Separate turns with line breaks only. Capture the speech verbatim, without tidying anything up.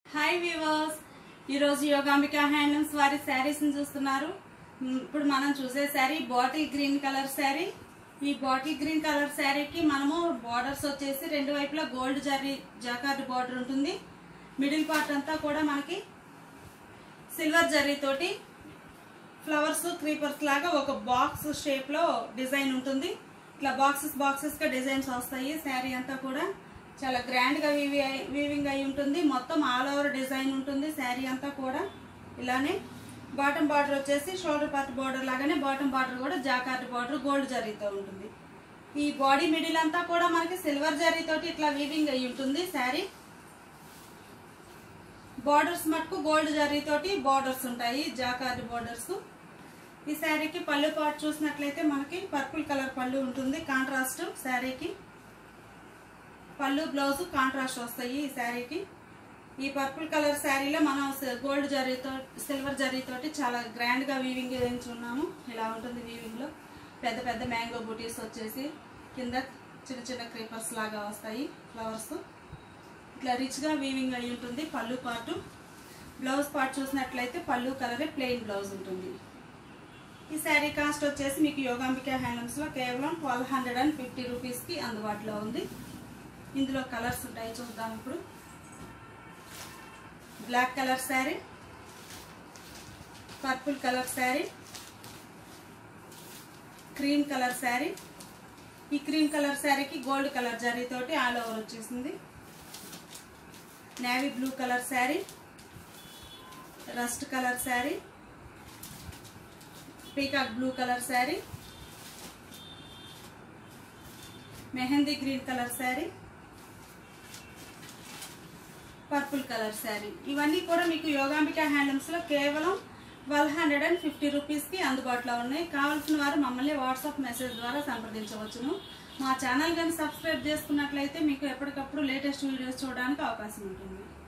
Hi viewers, ఈరోజు Yogambika handlooms వారి శారీస్ ని చూస్తున్నారు. ఇప్పుడు మనం చూసే sari bottle green colour sari. ఈ బాటిల్ గ్రీన్ కలర్ శారీకి మనము బార్డర్స్ వచ్చేసి రెండు వైపులా గోల్డ్ జరీ జాకార్డ్ బార్డర్ ఉంటుంది. మిడిల్ పార్ట్ అంతా కూడా మనకి సిల్వర్ జరీ తోటి ఫ్లవర్స్ క్రీపర్స్ లాగా ఒక బాక్స్ షేప్ లో డిజైన్ ఉంటుంది. ఇట్లా బాక్సెస్ బాక్సెస్ గా డిజైన్స్ వస్తాయి. శారీ అంతా కూడా చాలా గ్రాండ్ గా వీవింగ్ అయి ఉంటుంది. మొత్తం ఆల్ ఓవర్ డిజైన్ ఉంటుంది శారీ అంతా కూడా. ఇలానే బాటమ్ బార్డర్ వచ్చేసి షోల్డర్ పార్ట్ బార్డర్ లాగానే బాటమ్ బార్డర్ కూడా జాకార్డ్ బార్డర్ గోల్డ్ జరీతో ఉంటుంది. ఈ బాడీ మిడిల్ అంతా కూడా మనకి సిల్వర్ జరీ తోటి ఇట్లా వీవింగ్ అయి ఉంటుంది శారీ. బార్డర్స్ మటుకు గోల్డ్ జరీ తోటి బార్డర్స్ ఉంటాయి, జాకార్డ్ బార్డర్స్. ఈ శారీకి పళ్ళు పార్ట్ చూసినట్లయితే మనకి పర్పుల్ కలర్ పళ్ళు ఉంటుంది. కాంట్రాస్ట్ శారీకి పళ్ళు బ్లౌజ్ కాంట్రాస్ట్ వస్తాయి ఈ శారీకి. ఈ పర్పుల్ కలర్ శారీలో మనం గోల్డ్ జరీతో సిల్వర్ జరీతోటి చాలా గ్రాండ్ గా వీవింగ్ వేయించున్నాము. ఇలా ఉంటుంది వీవింగ్ లో. పెద్ద పెద్ద మ్యాంగో బూటీస్ వచ్చేసి కింద చిన్న చిన్న క్రీపర్స్ లాగా వస్తాయి ఫ్లవర్స్. ఇట్లా రిచ్ గా వీవింగ్ అయి ఉంటుంది పళ్ళు పార్ట్. బ్లౌజ్ పార్ట్ చూసినట్లయితే పళ్ళు కలరే ప్లెయిన్ బ్లౌజ్ ఉంటుంది. ఈ శారీ కాస్ట్ వచ్చేసి మీకు యోగాంబిక హ్యాండ్లూమ్స్ లో కేవలం twelve hundred and fifty rupees కి అందుబాటులో ఉంది. ఇందులో కలర్స్ ఉంటాయి, చూద్దాం ఇప్పుడు. Black colour sari, purple colour sari, cream colour sari. ఈ క్రీమ్ కలర్ శారీకి గోల్డ్ కలర్ జరీతోటి ఆల్ ఓవర్ వచ్చేసింది. Navy blue colour sari, rust colour sari, peacock blue colour sari, mehndi green colour sari, purple colour sari. ఇవన్నీ కూడా మీకు యోగాంబిక హ్యాండ్లూమ్స్ లో కేవలం twelve hundred and fifty rupees కి అందుబాటులో ఉన్నాయి. కావాల్సిన వారు మమ్మల్ని వాట్సాప్ మెసేజ్ ద్వారా సంప్రదించవచ్చును. మా ఛానల్ కానీ సబ్స్క్రైబ్ చేసుకున్నట్లయితే మీకు ఎప్పటికప్పుడు లేటెస్ట్ వీడియోస్ చూడడానికి అవకాశం ఉంటుంది.